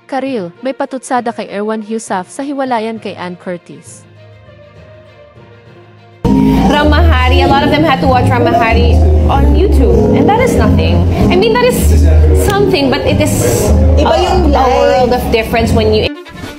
Karil, may patutsada kay Erwan Heussaff sa hiwalayan kay Ann Curtis. Ramahari, a lot of them had to watch Ramahari on YouTube, and that is nothing. I mean, that is something, but it is a world of difference when you...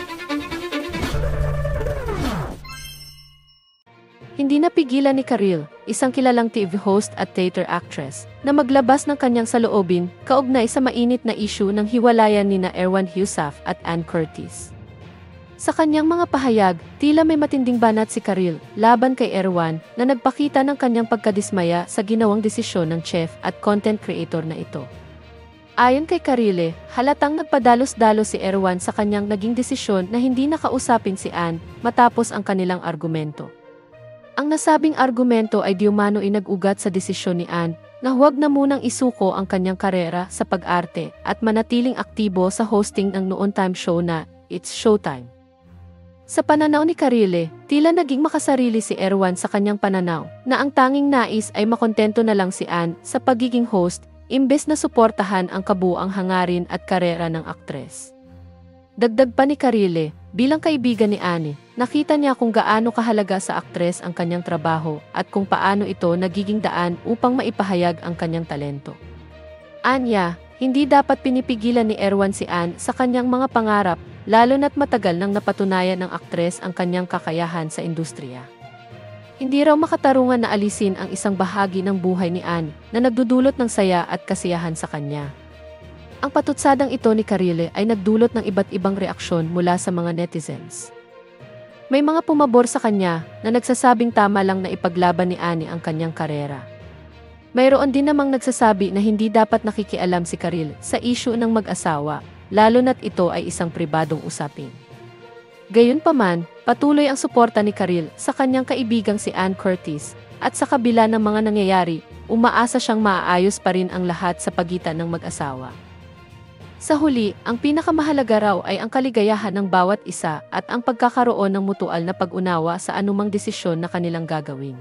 Hindi napigilan ni Karil, isang kilalang TV host at theater actress, na maglabas ng kanyang saloobin kaugnay sa mainit na issue ng hiwalayan nina Erwan Heussaff at Ann Curtis. Sa kanyang mga pahayag, tila may matinding banat si Karil laban kay Erwan na nagpakita ng kanyang pagkadismaya sa ginawang desisyon ng chef at content creator na ito. Ayon kay Karile, halatang nagpadalos-dalos si Erwan sa kanyang naging desisyon na hindi nakausapin si Ann matapos ang kanilang argumento. Ang nasabing argumento ay diumano nag-ugat sa desisyon ni Ann na huwag na munang isuko ang kanyang karera sa pag-arte at manatiling aktibo sa hosting ng noon-time show na It's Showtime. Sa pananaw ni Karile, tila naging makasarili si Erwan sa kanyang pananaw na ang tanging nais ay makontento na lang si Ann sa pagiging host imbes na suportahan ang kabuuang hangarin at karera ng aktres. Dagdag pa ni Karile, bilang kaibigan ni Anne, nakita niya kung gaano kahalaga sa aktres ang kanyang trabaho at kung paano ito nagiging daan upang maipahayag ang kanyang talento. Anya, hindi dapat pinipigilan ni Erwan si Ann sa kanyang mga pangarap, lalo na't matagal nang napatunayan ng aktres ang kanyang kakayahan sa industriya. Hindi raw makatarungan na alisin ang isang bahagi ng buhay ni Ann na nagdudulot ng saya at kasiyahan sa kanya. Ang patutsadang ito ni Karile ay nagdulot ng iba't ibang reaksyon mula sa mga netizens. May mga pumabor sa kanya na nagsasabing tama lang na ipaglaban ni Anne ang kanyang karera. Mayroon din namang nagsasabi na hindi dapat nakikialam si Karil sa issue ng mag-asawa, lalo na't ito ay isang pribadong usapin. Gayunpaman, patuloy ang suporta ni Karil sa kanyang kaibigang si Ann Curtis at sa kabila ng mga nangyayari, umaasa siyang maaayos pa rin ang lahat sa pagitan ng mag-asawa. Sa huli, ang pinakamahalaga raw ay ang kaligayahan ng bawat isa at ang pagkakaroon ng mutual na pag-unawa sa anumang desisyon na kanilang gagawin.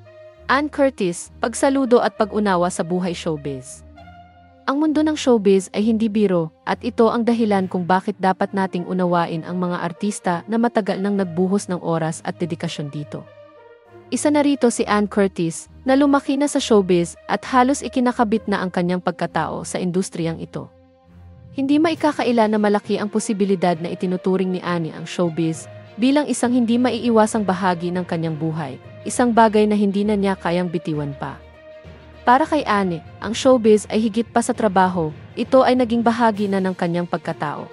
Ann Curtis, pagsaludo at pag-unawa sa buhay showbiz. Ang mundo ng showbiz ay hindi biro at ito ang dahilan kung bakit dapat nating unawain ang mga artista na matagal nang nagbuhos ng oras at dedikasyon dito. Isa na rito si Ann Curtis na lumaki na sa showbiz at halos ikinakabit na ang kanyang pagkatao sa industriyang ito. Hindi maikakaila na malaki ang posibilidad na itinuturing ni Anne ang showbiz bilang isang hindi maiiwasang bahagi ng kanyang buhay, isang bagay na hindi na niya kayang bitiwan pa. Para kay Anne, ang showbiz ay higit pa sa trabaho, ito ay naging bahagi na ng kanyang pagkatao.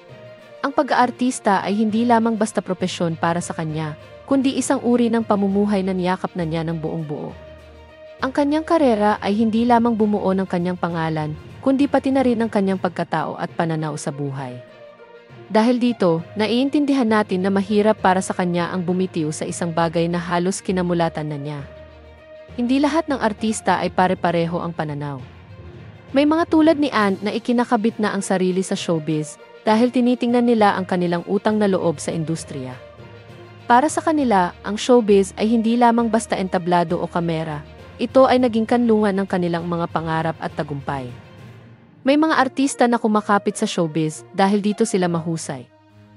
Ang pag-aartista ay hindi lamang basta propesyon para sa kanya, kundi isang uri ng pamumuhay na niyakap na niya ng buong buo. Ang kanyang karera ay hindi lamang bumuo ng kanyang pangalan, kundi pati na rin ang kanyang pagkatao at pananaw sa buhay. Dahil dito, naiintindihan natin na mahirap para sa kanya ang bumitiw sa isang bagay na halos kinamulatan na niya. Hindi lahat ng artista ay pare-pareho ang pananaw. May mga tulad ni Ann na ikinakabit na ang sarili sa showbiz dahil tinitingnan nila ang kanilang utang na loob sa industriya. Para sa kanila, ang showbiz ay hindi lamang basta entablado o kamera, ito ay naging kanlungan ng kanilang mga pangarap at tagumpay. May mga artista na kumakapit sa showbiz dahil dito sila mahusay.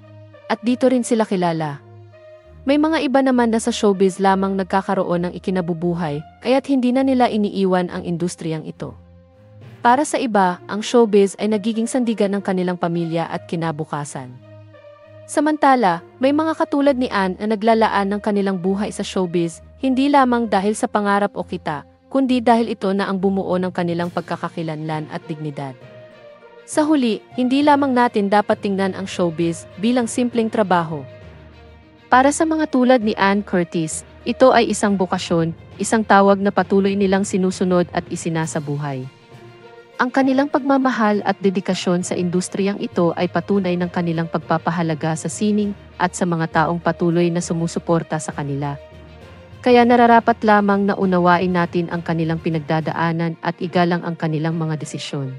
At dito rin sila kilala. May mga iba naman na sa showbiz lamang nagkakaroon ng ikinabubuhay, kaya't hindi na nila iniiwan ang industriyang ito. Para sa iba, ang showbiz ay nagiging sandigan ng kanilang pamilya at kinabukasan. Samantala, may mga katulad ni Ann na naglalaan ng kanilang buhay sa showbiz, hindi lamang dahil sa pangarap o kita, kundi dahil ito na ang bumuo ng kanilang pagkakakilanlan at dignidad. Sa huli, hindi lamang natin dapat tingnan ang showbiz bilang simpleng trabaho. Para sa mga tulad ni Ann Curtis, ito ay isang bokasyon, isang tawag na patuloy nilang sinusunod at isinasabuhay. Ang kanilang pagmamahal at dedikasyon sa industriyang ito ay patunay ng kanilang pagpapahalaga sa sining at sa mga taong patuloy na sumusuporta sa kanila. Kaya nararapat lamang na unawain natin ang kanilang pinagdadaanan at igalang ang kanilang mga desisyon.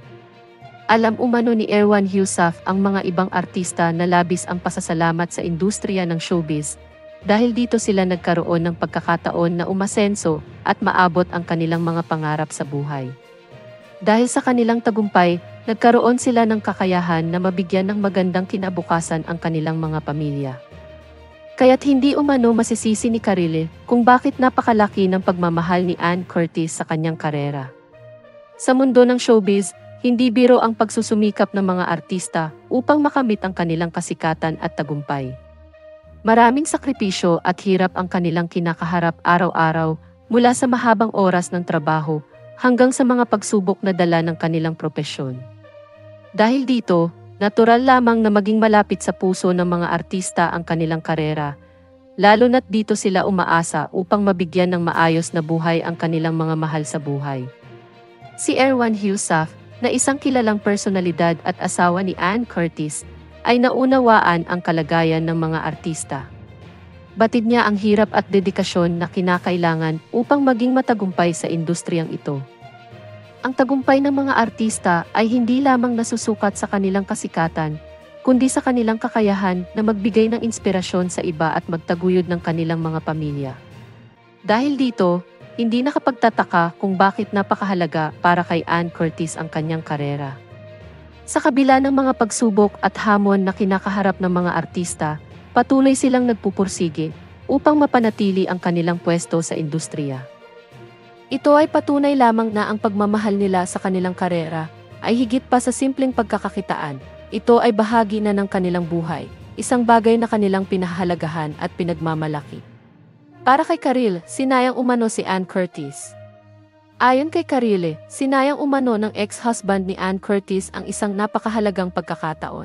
Alam umano ni Erwan Heussaff ang mga ibang artista na labis ang pasasalamat sa industriya ng showbiz dahil dito sila nagkaroon ng pagkakataon na umasenso at maabot ang kanilang mga pangarap sa buhay. Dahil sa kanilang tagumpay, nagkaroon sila ng kakayahan na mabigyan ng magandang kinabukasan ang kanilang mga pamilya. Kaya't hindi umano masisisi ni Carile kung bakit napakalaki ng pagmamahal ni Ann Curtis sa kanyang karera. Sa mundo ng showbiz, hindi biro ang pagsusumikap ng mga artista upang makamit ang kanilang kasikatan at tagumpay. Maraming sakripisyo at hirap ang kanilang kinakaharap araw-araw mula sa mahabang oras ng trabaho hanggang sa mga pagsubok na dala ng kanilang propesyon. Dahil dito, natural lamang na maging malapit sa puso ng mga artista ang kanilang karera, lalo na't dito sila umaasa upang mabigyan ng maayos na buhay ang kanilang mga mahal sa buhay. Si Erwan Heussaff, na isang kilalang personalidad at asawa ni Ann Curtis, ay naunawaan ang kalagayan ng mga artista. Batid niya ang hirap at dedikasyon na kinakailangan upang maging matagumpay sa industriyang ito. Ang tagumpay ng mga artista ay hindi lamang nasusukat sa kanilang kasikatan, kundi sa kanilang kakayahan na magbigay ng inspirasyon sa iba at magtaguyod ng kanilang mga pamilya. Dahil dito, hindi nakapagtataka kung bakit napakahalaga para kay Ann Curtis ang kanyang karera. Sa kabila ng mga pagsubok at hamon na kinakaharap ng mga artista, patuloy silang nagpupursige upang mapanatili ang kanilang pwesto sa industriya. Ito ay patunay lamang na ang pagmamahal nila sa kanilang karera ay higit pa sa simpleng pagkakakitaan. Ito ay bahagi na ng kanilang buhay, isang bagay na kanilang pinahahalagahan at pinagmamalaki. Para kay Carile, sinayang umano si Ann Curtis. Ayon kay Carile, sinayang umano ng ex-husband ni Ann Curtis ang isang napakahalagang pagkakataon.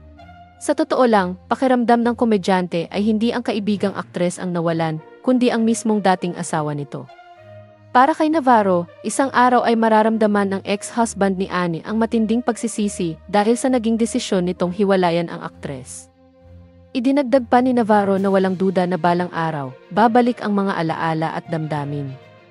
Sa totoo lang, pakiramdam ng komedyante ay hindi ang kaibigang aktres ang nawalan, kundi ang mismong dating asawa nito. Para kay Navarro, isang araw ay mararamdaman ng ex-husband ni Annie ang matinding pagsisisi dahil sa naging desisyon nitong hiwalayan ang aktres. Idinagdag pa ni Navarro na walang duda na balang araw, babalik ang mga alaala at damdamin.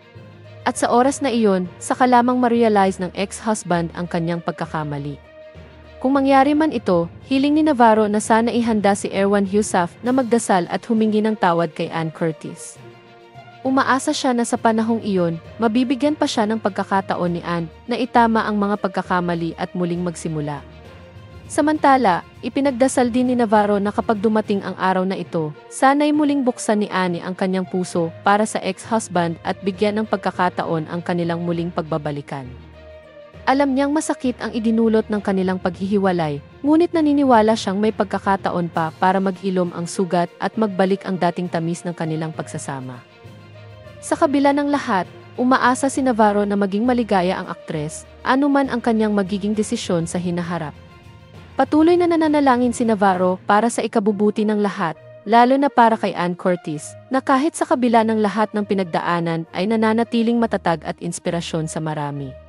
At sa oras na iyon, saka lamang ma-realize ng ex-husband ang kanyang pagkakamali. Kung mangyari man ito, hiling ni Navarro na sana ihanda si Erwan Heussaff na magdasal at humingi ng tawad kay Ann Curtis. Umaasa siya na sa panahong iyon, mabibigyan pa siya ng pagkakataon ni Ann na itama ang mga pagkakamali at muling magsimula. Samantala, ipinagdasal din ni Navarro na kapag dumating ang araw na ito, sana'y muling buksan ni Annie ang kanyang puso para sa ex-husband at bigyan ng pagkakataon ang kanilang muling pagbabalikan. Alam niyang masakit ang idinulot ng kanilang paghihiwalay, ngunit naniniwala siyang may pagkakataon pa para maghilom ang sugat at magbalik ang dating tamis ng kanilang pagsasama. Sa kabila ng lahat, umaasa si Navarro na maging maligaya ang aktres, anuman ang kanyang magiging desisyon sa hinaharap. Patuloy na nananalangin si Navarro para sa ikabubuti ng lahat, lalo na para kay Ann Curtis, na kahit sa kabila ng lahat ng pinagdaanan ay nananatiling matatag at inspirasyon sa marami.